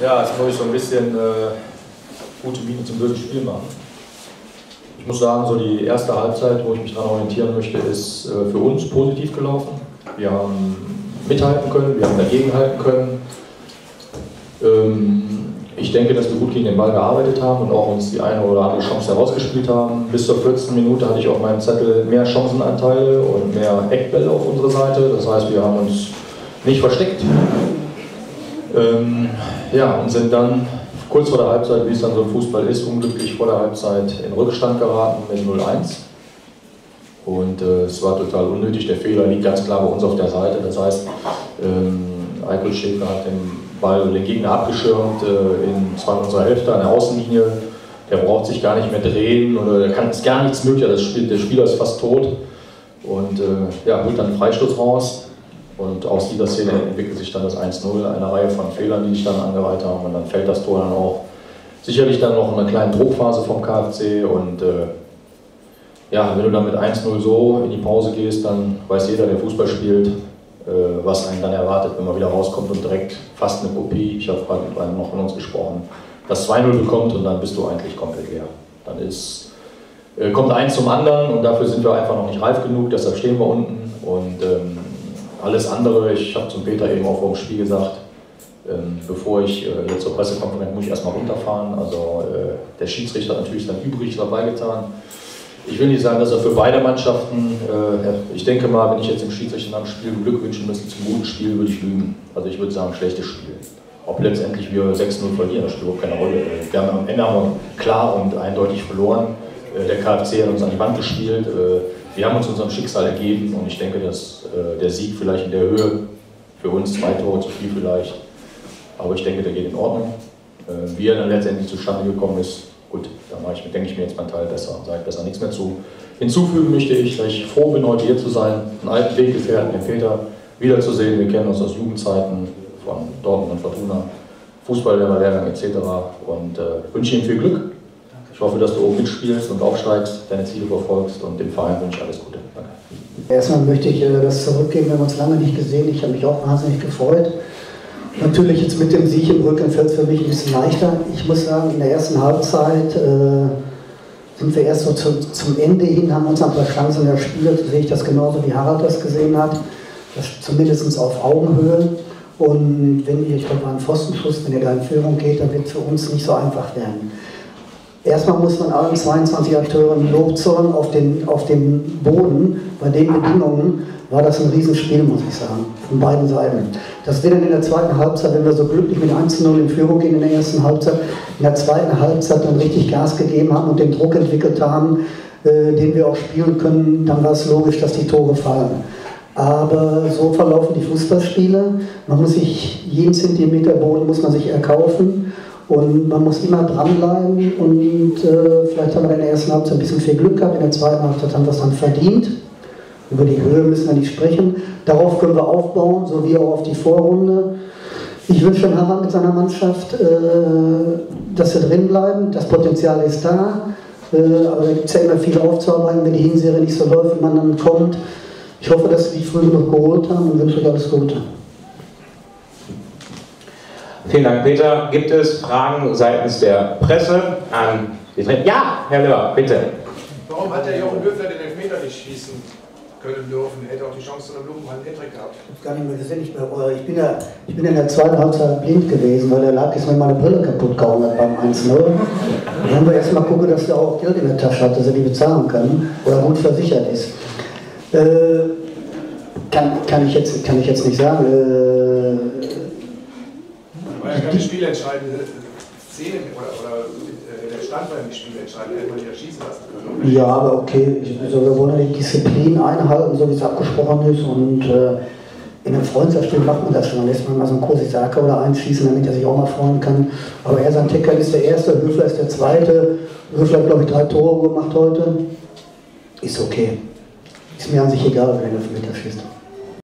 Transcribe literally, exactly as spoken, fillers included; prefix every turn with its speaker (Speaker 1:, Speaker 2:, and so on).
Speaker 1: Ja, jetzt muss ich so ein bisschen äh, gute Miene zum bösen Spiel machen. Ich muss sagen, so die erste Halbzeit, wo ich mich daran orientieren möchte, ist äh, für uns positiv gelaufen. Wir haben mithalten können, wir haben dagegenhalten können. Ähm, ich denke, dass wir gut gegen den Ball gearbeitet haben und auch uns die eine oder andere Chance herausgespielt haben. Bis zur vierzehnten Minute hatte ich auf meinem Zettel mehr Chancenanteile und mehr Eckbälle auf unserer Seite. Das heißt, wir haben uns nicht versteckt. Ähm, ja, und sind dann kurz vor der Halbzeit, wie es dann so im Fußball ist, unglücklich vor der Halbzeit in Rückstand geraten mit null eins. Und äh, es war total unnötig. Der Fehler liegt ganz klar bei uns auf der Seite. Das heißt, ähm, Eikl Schäfer hat den Ball den Gegner abgeschirmt, äh, in zwar in unserer Hälfte an der Außenlinie. Der braucht sich gar nicht mehr drehen oder der kann ist gar nichts möglich. Das Spiel, der Spieler ist fast tot und äh, ja, holt dann einen Freistoß raus. Und aus dieser Szene entwickelt sich dann das eins null, eine Reihe von Fehlern, die sich dann angereiht haben. Und dann fällt das Tor dann auch sicherlich dann noch in einer kleinen Druckphase vom K F C. Und äh, ja, wenn du dann mit eins null so in die Pause gehst, dann weiß jeder, der Fußball spielt, äh, was einen dann erwartet, wenn man wieder rauskommt und direkt fast eine Kopie, ich habe gerade mit einem noch von uns gesprochen, das zwei null bekommt und dann bist du eigentlich komplett leer. Dann ist, äh, kommt eins zum anderen und dafür sind wir einfach noch nicht reif genug, deshalb stehen wir unten. Und ähm, alles andere, ich habe zum Peter eben auch vor dem Spiel gesagt, ähm, bevor ich äh, jetzt zur Pressekonferenz muss ich erstmal runterfahren. Also äh, der Schiedsrichter hat natürlich sein Übriges dabei getan. Ich will nicht sagen, dass er für beide Mannschaften, äh, ich denke mal, wenn ich jetzt dem Schiedsrichter nach dem Spiel Glück wünschen müsste zum guten Spiel, würde ich lügen. Also ich würde sagen, schlechtes Spiel. Ob letztendlich wir sechs null verlieren, das spielt überhaupt keine Rolle. Wir haben am Ende haben wir klar und eindeutig verloren. Äh, der K F C hat uns an die Wand gespielt. Äh, Wir haben uns unserem Schicksal ergeben und ich denke, dass äh, der Sieg vielleicht in der Höhe, für uns zwei Tore zu viel vielleicht, aber ich denke, der geht in Ordnung. Äh, wie er dann letztendlich zustande gekommen ist, gut, da mache ich, denke ich mir jetzt meinen Teil besser und sage besser nichts mehr zu. Hinzufügen möchte ich, dass ich froh bin, heute hier zu sein, einen alten Weggefährten, den Peter, wiederzusehen. Wir kennen uns aus Jugendzeiten von Dortmund und Fortuna, Fußballlehrer, Lehrgang et cetera. Und äh, wünsche Ihnen viel Glück. Ich hoffe, dass du oben mitspielst und aufsteigst, deine Ziele verfolgst und dem Verein wünsche ich alles Gute. Danke.
Speaker 2: Erstmal möchte ich äh, das zurückgeben, wir haben uns lange nicht gesehen. Ich habe mich auch wahnsinnig gefreut. Natürlich jetzt mit dem Sieg im Rücken fällt es für mich ein bisschen leichter. Ich muss sagen, in der ersten Halbzeit äh, sind wir erst so zu, zum Ende hin, haben uns ein paar Chancen erspielt, sehe ich das genauso wie Harald das gesehen hat. Das zumindest auf Augenhöhe. Und wenn ihr, ich glaube, einen Pfostenschuss, wenn ihr da in Führung geht, dann wird es für uns nicht so einfach werden. Erstmal muss man allen zweiundzwanzig Akteuren Lob zollen auf den, auf dem Boden. Bei den Bedingungen war das ein Riesenspiel, muss ich sagen, von beiden Seiten. Das wird dann in der zweiten Halbzeit, wenn wir so glücklich mit eins zu null in Führung gehen in der ersten Halbzeit, in der zweiten Halbzeit dann richtig Gas gegeben haben und den Druck entwickelt haben, äh, den wir auch spielen können, dann war es logisch, dass die Tore fallen. Aber so verlaufen die Fußballspiele. Man muss sich, jeden Zentimeter Boden muss man sich erkaufen. Und man muss immer dranbleiben und äh, vielleicht haben wir in der ersten Halbzeit ein bisschen viel Glück gehabt, in der zweiten Halbzeit haben wir es dann verdient. Über die Höhe müssen wir nicht sprechen. Darauf können wir aufbauen, so wie auch auf die Vorrunde. Ich wünsche schon Harald mit seiner Mannschaft, äh, dass wir drin bleiben. Das Potenzial ist da, äh, aber da gibt es ja immer viel aufzuarbeiten, wenn die Hinserie nicht so läuft, wie man dann kommt. Ich hoffe, dass wir die früh genug geholt haben und wünsche euch alles Gute.
Speaker 3: Vielen Dank, Peter. Gibt es Fragen seitens der Presse an die Trainer? Ja, Herr Löhr, bitte.
Speaker 4: Warum hat der Jochen Höfler den Elfmeter nicht schießen können dürfen? Er hätte auch die Chance zu einem Lupenhand Hattrick gehabt.
Speaker 2: Ich habe gar nicht mehr gesehen. Ich bin, ich, bin ja, ich bin in der zweiten Halbzeit blind gewesen, weil der lag jetzt mit meiner Brille kaputt gehauen hat beim eins null. Dann haben wir erstmal gucken, dass er auch Geld in der Tasche hat, dass er die bezahlen kann oder gut versichert ist. Äh, kann, kann, ich jetzt, kann ich jetzt nicht sagen. Äh,
Speaker 4: War ja keine spielentscheidende Szene oder, oder äh, der Stand beim Spiel entscheidend, hätte man ja schießen lassen können.
Speaker 2: Ja, aber okay, also wir wollen ja die Disziplin einhalten, so wie es abgesprochen ist. Und äh, in einem Freundschaftsspiel macht man das schon. Dann lässt man mal so einen Kosisaka oder einschießen, damit er sich auch mal freuen kann. Aber er sagt, Tecker ist der Erste, Höfler ist der Zweite. Höfler hat, glaube ich, drei Tore gemacht heute. Ist okay. Ist mir an sich egal, wenn er den Elfmeter schießt.